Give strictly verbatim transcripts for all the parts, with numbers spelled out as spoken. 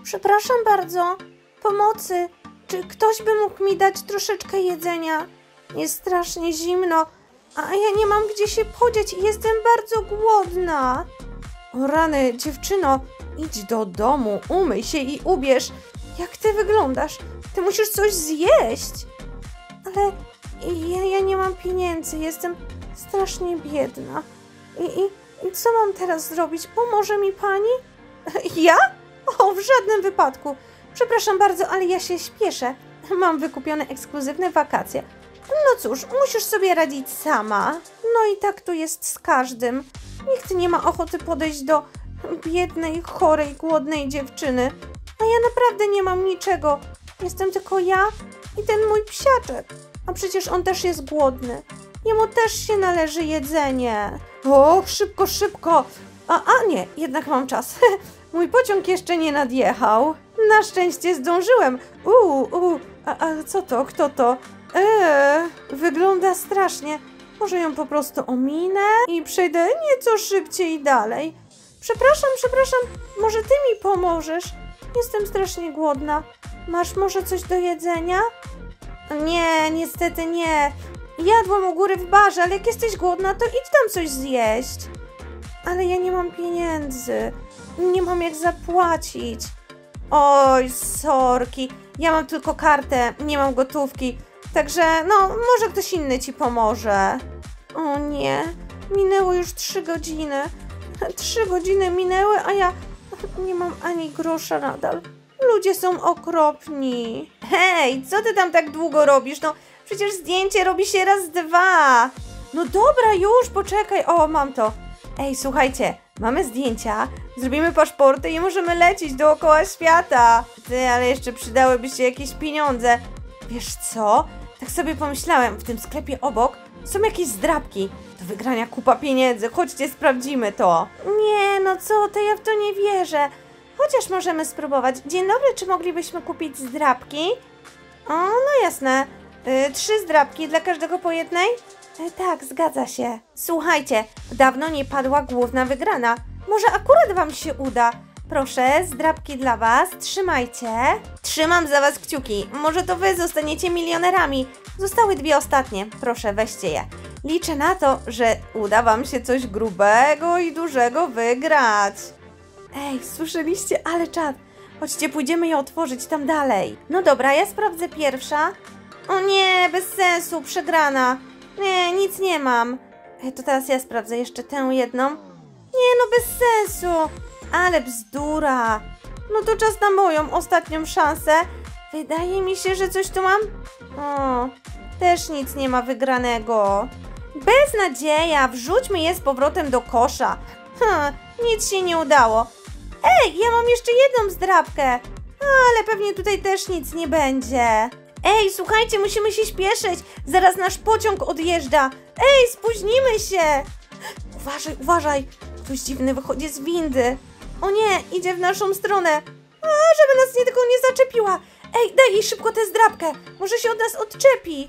Przepraszam bardzo. Pomocy. Czy ktoś by mógł mi dać troszeczkę jedzenia? Jest strasznie zimno, a ja nie mam gdzie się podzieć i jestem bardzo głodna. O rany, dziewczyno, idź do domu, umyj się i ubierz. Jak ty wyglądasz? Ty musisz coś zjeść. Ale ja, ja nie mam pieniędzy, jestem strasznie biedna. I, i, I co mam teraz zrobić? Pomoże mi pani? Ja? O, w żadnym wypadku. Przepraszam bardzo, ale ja się śpieszę. Mam wykupione ekskluzywne wakacje. No cóż, musisz sobie radzić sama. No i tak tu jest z każdym. Nikt nie ma ochoty podejść do biednej, chorej, głodnej dziewczyny. A ja naprawdę nie mam niczego. Jestem tylko ja i ten mój psiaczek. A przecież on też jest głodny. Jemu też się należy jedzenie. O, szybko, szybko. A, a nie, jednak mam czas. Mój pociąg jeszcze nie nadjechał. Na szczęście zdążyłem. Uuu, uu, a, a co to? Kto to? Eee, wygląda strasznie. Może ją po prostu ominę i przejdę nieco szybciej dalej. Przepraszam, przepraszam, może ty mi pomożesz? Jestem strasznie głodna. Masz może coś do jedzenia? Nie, niestety nie. Jadłam u góry w barze, ale jak jesteś głodna, to idź tam coś zjeść. Ale ja nie mam pieniędzy. Nie mam jak zapłacić. Oj, sorki. Ja mam tylko kartę, nie mam gotówki. Także, no, może ktoś inny ci pomoże. O nie, minęło już trzy godziny. Trzy godziny minęły, a ja nie mam ani grosza nadal. Ludzie są okropni. Hej, co ty tam tak długo robisz? No, przecież zdjęcie robi się raz, dwa. No dobra, już, poczekaj. O, mam to. Ej, słuchajcie, mamy zdjęcia, zrobimy paszporty i możemy lecieć dookoła świata. Ty, ale jeszcze przydałyby się jakieś pieniądze. Wiesz co? Tak sobie pomyślałem, w tym sklepie obok są jakieś zdrabki. Do wygrania kupa pieniędzy, chodźcie, sprawdzimy to. Nie, no co, to ja w to nie wierzę. Chociaż możemy spróbować. Dzień dobry, czy moglibyśmy kupić zdrabki? O, no jasne. Yy, trzy zdrabki, dla każdego po jednej? Yy, tak, zgadza się. Słuchajcie, dawno nie padła główna wygrana. Może akurat wam się uda. Proszę, zdrabki dla was, trzymajcie. Trzymam za was kciuki. Może to wy zostaniecie milionerami. Zostały dwie ostatnie. Proszę, weźcie je. Liczę na to, że uda wam się coś grubego i dużego wygrać. Ej, słyszeliście? Ale czad. Chodźcie, pójdziemy je otworzyć tam dalej. No dobra, ja sprawdzę pierwsza. O nie, bez sensu, przegrana. Nie, nic nie mam. Ej, to teraz ja sprawdzę jeszcze tę jedną. Nie, no bez sensu. Ale bzdura. No to czas na moją ostatnią szansę. Wydaje mi się, że coś tu mam. O, też nic nie ma wygranego. Beznadzieja, wrzućmy je z powrotem do kosza. Hm, nic się nie udało. Ej, ja mam jeszcze jedną zdrabkę. Ale pewnie tutaj też nic nie będzie. Ej, słuchajcie, musimy się śpieszyć. Zaraz nasz pociąg odjeżdża. Ej, spóźnimy się. Uważaj, uważaj. Ktoś dziwny wychodzi z windy. O nie, idzie w naszą stronę. A, żeby nas nie tylko nie zaczepiła. Ej, daj jej szybko tę zdrabkę. Może się od nas odczepi.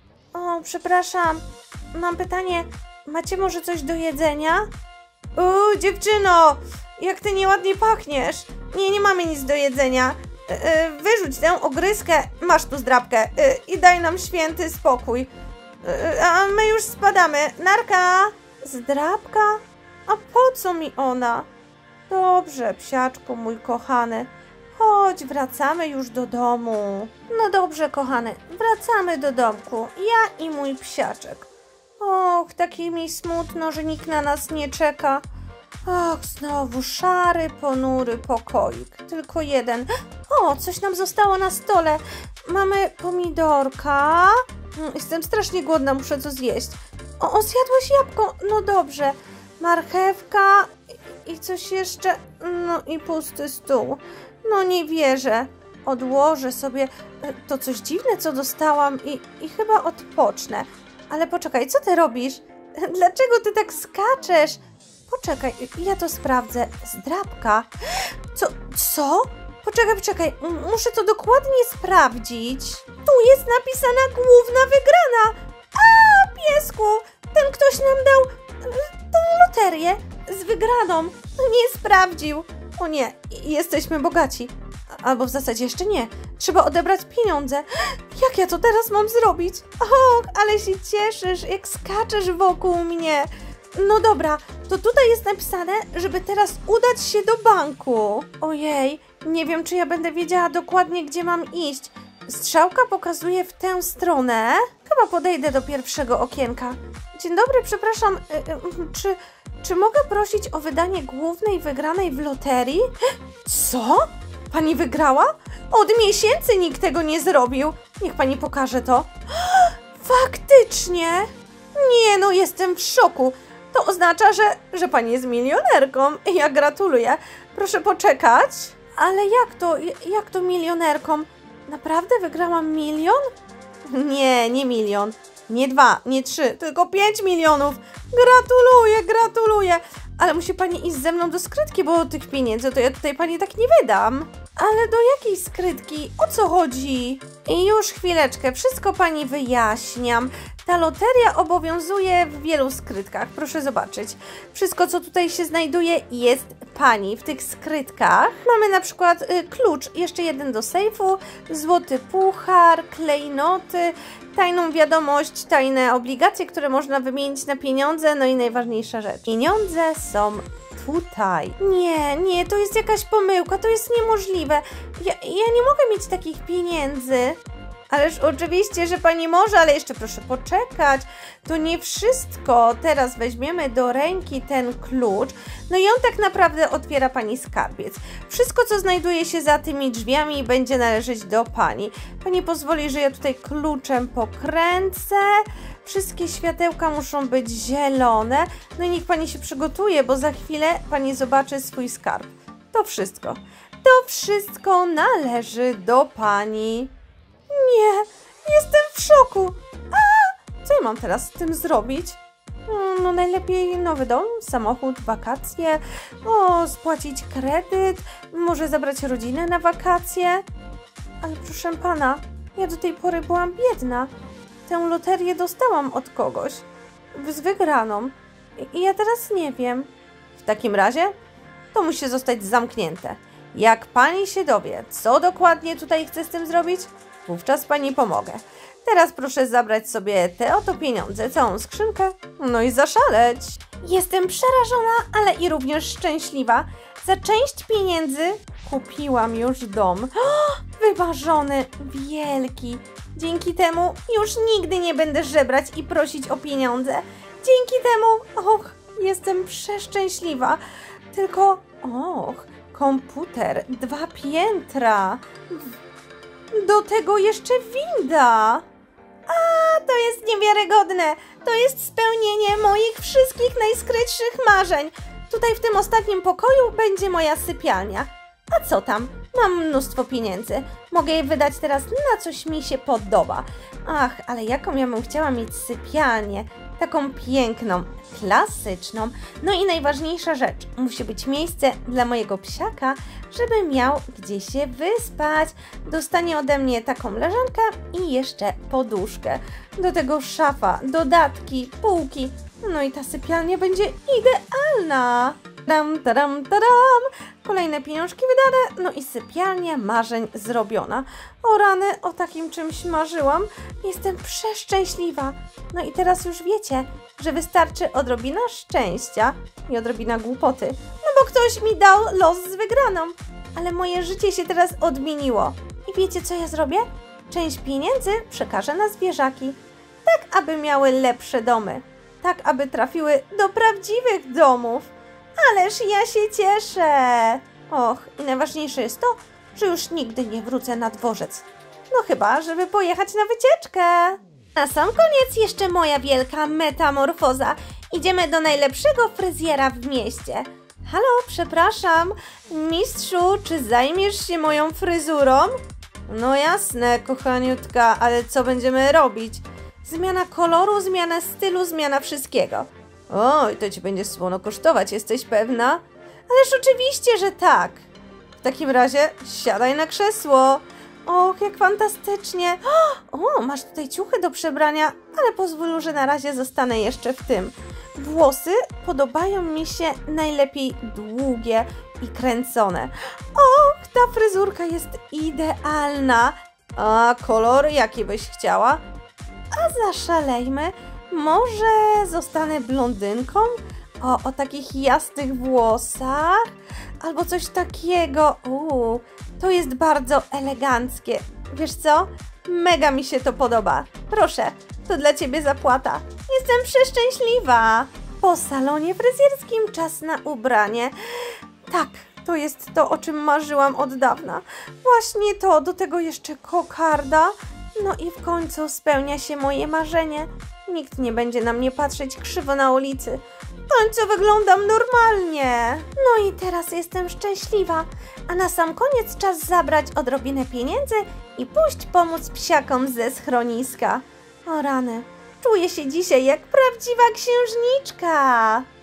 O, przepraszam. Mam pytanie. Macie może coś do jedzenia? Uuu, dziewczyno, jak ty nieładnie pachniesz. Nie, nie mamy nic do jedzenia. Yy, wyrzuć tę ogryskę. Masz tu zdrabkę. Yy, I daj nam święty spokój. Yy, a my już spadamy. Narka. Zdrabka? A po co mi ona? Dobrze, psiaczku mój kochany. Chodź, wracamy już do domu. No dobrze, kochany, wracamy do domku. Ja i mój psiaczek. Och, takie mi smutno, że nikt na nas nie czeka. Och, znowu szary, ponury pokoik. Tylko jeden. O, coś nam zostało na stole. Mamy pomidorka. Jestem strasznie głodna, muszę co zjeść. O, o, zjadłeś jabłko. No dobrze. Marchewka i coś jeszcze. No i pusty stół. No nie wierzę. Odłożę sobie to coś dziwne, co dostałam i, i chyba odpocznę. Ale poczekaj, co ty robisz? Dlaczego ty tak skaczesz? Poczekaj, ja to sprawdzę. Zdrabka? Co? Co? Poczekaj, poczekaj. Muszę to dokładnie sprawdzić. Tu jest napisana główna wygrana. A, piesku! Ten ktoś nam dał tą loterię z wygraną. Nie sprawdził. O nie, jesteśmy bogaci. Albo w zasadzie jeszcze nie. Trzeba odebrać pieniądze. Jak ja to teraz mam zrobić? Och, ale się cieszysz, jak skaczesz wokół mnie. No dobra, to tutaj jest napisane, żeby teraz udać się do banku. Ojej, nie wiem, czy ja będę wiedziała dokładnie, gdzie mam iść. Strzałka pokazuje w tę stronę. Chyba podejdę do pierwszego okienka. Dzień dobry, przepraszam, y, y, czy, czy mogę prosić o wydanie głównej wygranej w loterii? Co? Pani wygrała? Od miesięcy nikt tego nie zrobił. Niech pani pokaże to. Faktycznie? Nie, no jestem w szoku. To oznacza, że, że pani jest milionerką. Ja gratuluję. Proszę poczekać. Ale jak to, jak to milionerką? Naprawdę wygrałam milion? Nie, nie milion. Nie dwa, nie trzy, tylko pięć milionów. Gratuluję, gratuluję. Ale musi pani iść ze mną do skrytki, bo tych pieniędzy to ja tutaj pani tak nie wydam. Ale do jakiej skrytki? O co chodzi? I już chwileczkę, wszystko pani wyjaśniam. Ta loteria obowiązuje w wielu skrytkach, proszę zobaczyć. Wszystko, co tutaj się znajduje, jest pani w tych skrytkach. Mamy na przykład y, klucz, jeszcze jeden do sejfu, złoty puchar, klejnoty, tajną wiadomość, tajne obligacje, które można wymienić na pieniądze, no i najważniejsza rzecz. Pieniądze są tutaj. Nie, nie, to jest jakaś pomyłka, to jest niemożliwe. Ja, ja nie mogę mieć takich pieniędzy. Ależ oczywiście, że pani może, ale jeszcze proszę poczekać. To nie wszystko. Teraz weźmiemy do ręki ten klucz. No i on tak naprawdę otwiera pani skarbiec. Wszystko, co znajduje się za tymi drzwiami, będzie należeć do pani. Pani pozwoli, że ja tutaj kluczem pokręcę. Wszystkie światełka muszą być zielone. No i niech pani się przygotuje, bo za chwilę pani zobaczy swój skarb. To wszystko. To wszystko należy do pani. Nie, jestem w szoku. A, co ja mam teraz z tym zrobić? No najlepiej nowy dom, samochód, wakacje, o, spłacić kredyt, może zabrać rodzinę na wakacje. Ale proszę pana, ja do tej pory byłam biedna. Tę loterię dostałam od kogoś, z wygraną. I ja teraz nie wiem. W takim razie to musi zostać zamknięte. Jak pani się dowie, co dokładnie tutaj chce z tym zrobić, wówczas pani pomogę. Teraz proszę zabrać sobie te oto pieniądze, całą skrzynkę, no i zaszaleć. Jestem przerażona, ale i również szczęśliwa. Za część pieniędzy kupiłam już dom. O, wymarzony, wielki. Dzięki temu już nigdy nie będę żebrać i prosić o pieniądze. Dzięki temu, och, jestem przeszczęśliwa. Tylko, och, komputer, dwa piętra. Do tego jeszcze winda. A, to jest niewiarygodne. To jest spełnienie moich wszystkich najskrytszych marzeń. Tutaj w tym ostatnim pokoju będzie moja sypialnia. A co tam? Mam mnóstwo pieniędzy. Mogę je wydać teraz na coś mi się podoba. Ach, ale jaką ja bym chciała mieć sypialnię. Taką piękną, klasyczną. No i najważniejsza rzecz. Musi być miejsce dla mojego psiaka, żeby miał gdzie się wyspać. Dostanie ode mnie taką leżankę i jeszcze poduszkę. Do tego szafa, dodatki, półki. No i ta sypialnia będzie idealna. Tadam, tadam, tadam. Kolejne pieniążki wydane, no i sypialnia marzeń zrobiona. O rany, o takim czymś marzyłam. Jestem przeszczęśliwa. No i teraz już wiecie, że wystarczy odrobina szczęścia i odrobina głupoty. No bo ktoś mi dał los z wygraną. Ale moje życie się teraz odmieniło. I wiecie, co ja zrobię? Część pieniędzy przekażę na zwierzaki. Tak, aby miały lepsze domy. Tak, aby trafiły do prawdziwych domów. Ależ ja się cieszę! Och, i najważniejsze jest to, że już nigdy nie wrócę na dworzec. No chyba, żeby pojechać na wycieczkę. Na sam koniec jeszcze moja wielka metamorfoza. Idziemy do najlepszego fryzjera w mieście. Halo, przepraszam, mistrzu, czy zajmiesz się moją fryzurą? No jasne, kochaniutka, ale co będziemy robić? Zmiana koloru, zmiana stylu, zmiana wszystkiego. Oj, to ci będzie słono kosztować, jesteś pewna? Ależ oczywiście, że tak. W takim razie siadaj na krzesło. Och, jak fantastycznie. O, masz tutaj ciuchy do przebrania, ale pozwól, że na razie zostanę jeszcze w tym. Włosy podobają mi się najlepiej długie i kręcone. Och, ta fryzurka jest idealna. A kolory jakie byś chciała? A zaszalejmy. Może zostanę blondynką? O, o takich jasnych włosach? Albo coś takiego. Uuu, to jest bardzo eleganckie. Wiesz co? Mega mi się to podoba. Proszę, to dla ciebie zapłata. Jestem przeszczęśliwa. Po salonie fryzjerskim czas na ubranie. Tak, to jest to, o czym marzyłam od dawna. Właśnie to, do tego jeszcze kokarda. No i w końcu spełnia się moje marzenie. Nikt nie będzie na mnie patrzeć krzywo na ulicy. W końcu wyglądam normalnie. No i teraz jestem szczęśliwa. A na sam koniec czas zabrać odrobinę pieniędzy i pójść pomóc psiakom ze schroniska. O rany, czuję się dzisiaj jak prawdziwa księżniczka.